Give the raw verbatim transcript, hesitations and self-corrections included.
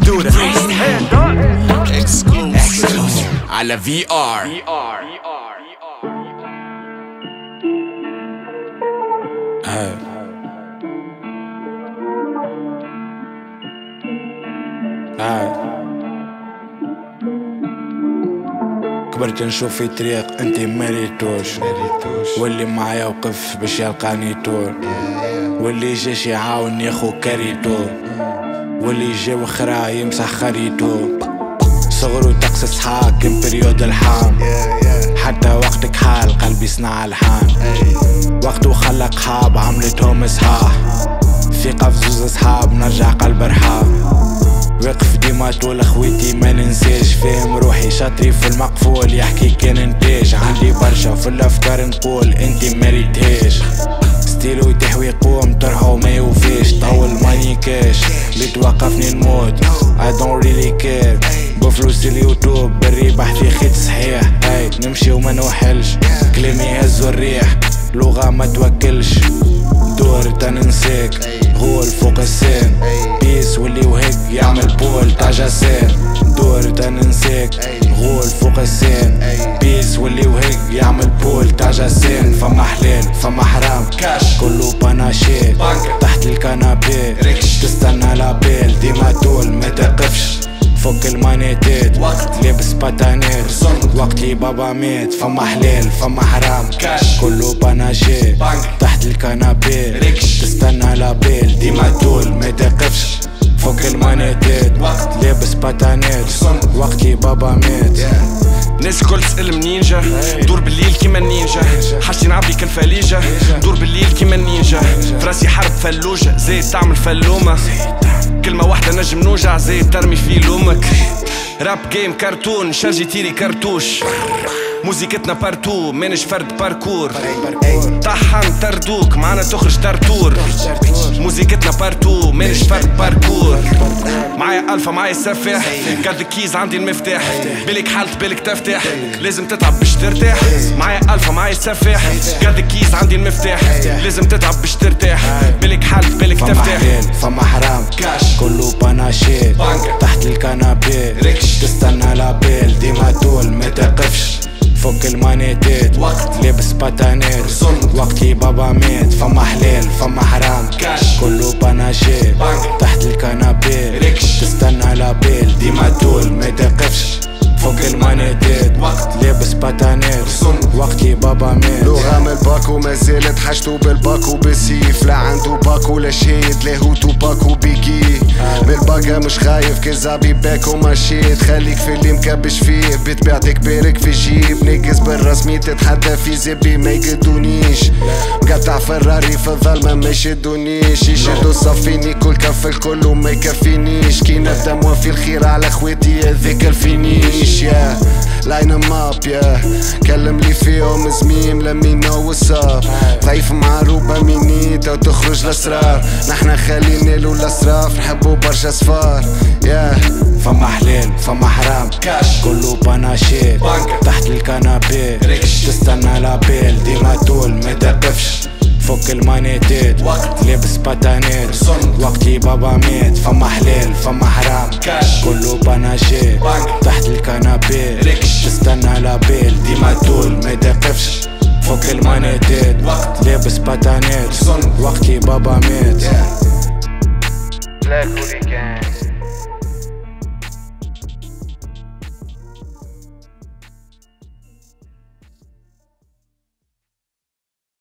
دودة على في ار. هاي هاي كبرت نشوف في طريق انتي مريتوش، واللي معايا وقف باش يلقاني طول، واللي جاش يعاون ياخو كريتو، واللي جا وخرا يمسح خريطو. صغرو تقصص حاكم بريود الحام، حتى وقتك حال قلبي صنع الحان. وقتو خلق حاب عملتهم صحاح، في قف زوز اصحاب نرجع قلب رحاب. واقف ديما طول خويتي ما ننساش، فاهم روحي شاطري في المقفول يحكي كان انتاج. عندي برشا في الافكار نقول انتي مريتهاش، ستيلو تحوي قوم طرحو ما يوفيش. طول ماني كاش اللي توقفني نموت I don't really care. بفلوس اليوتيوب بري بحثي خيط صحيح. هاي نمشي وما نوحلش كلامي هزو الريح، لغة ما توكلش دور تننساك غول فوق السين. بيس واللي وهيك يعمل بول تاع جاسين، دور تننساك غول فوق السين. بيس واللي وهيك يعمل بول تاع جاسين. فما حلال فما حرام كله باناشيت تحت الكنابي، تستنى لابيل ديما طول ما تقفش. فك المانيتات لابس باتانيت وقت لي بابا مات. فما حلال فما حرام كله باناشي تحت الكنابي، تستنى لابيل ديما طول ما تقفش. فك المانيتات لابس باتانيت وقت لي بابا مات. ناس الكل تسأل منين جا، دور بالليل كيما النينجا. حاجتي نعبي كالفليجة، دور بالليل كيما النينجا. فراسي حرب فلوجة زي تعمل فلومة، كلمة واحدة نجم نوجع زي ترمي في لومك. راب جيم كرتون شارجي تيري كرتوش، موزيكتنا بارتو مانش فرد باركور. طحن تردوك معنا تخرج ترتور، موزيكتنا بارتو مانش فرد باركور. معايا الفا معايا السفاح، قد الكيز عندي المفتاح. بالك حالت بالك تفتح لازم تتعب باش ترتاح. معايا الفا معايا السفاح، قد الكيز عندي المفتاح. لازم تتعب باش ترتاح، بالك حالت بالك تفتح. فما حلال فما حرام كله باناشيت تحت الكنابي، تستنى لابيل ديما طول ما تقفش. فك المانيتات لابس باتانيت وقت لي بابا مات. فما حلال فما حرام كله باناشي تحت الكنابي، تستنى لابيل ديما طول ما تقفش. فك المانيتات لابس باتانيت وقت لي بابا مات. لو غامل باكو ما زالت حاجتو بالباكو بالسيف، لا عنده باكو لا شهيد لا هو توباكو بيكي. بالباقة مش خايف كزابي باكو ماشيت، خليك في اللي مكبش فيه بتبيعتك بارك في الجيب. نقص بالرسمي تتحدى في زبي ما يقدونيش، مقطع فراري في الظلمة ما يشدونيش. يشدو صفيني كل كف الكل وما يكفينيش، كي نبدا موفي الخير على خواتي هذيك الفينيش. يا لاين ماب يا كلم لي فيهم زميم لمي نو واتساب. ضعيف مع روبا مينيتا وتخرج الاسرار، نحنا خلينا له الاسراف نحبو برشا صفار. يا فما حلال فما حرام كله باناشي تحت الكنابي، تستنى لابيل ديما طول ما تقفش. فك المانيتات لابس باتانيت وقت لي بابا مات. فما حلال فما حرام كله باناشي تحت الكنابي، تستنى لابيل ديما طول ما تقفش. فك المانيتات لابس باتانيت وقت لي بابا مات.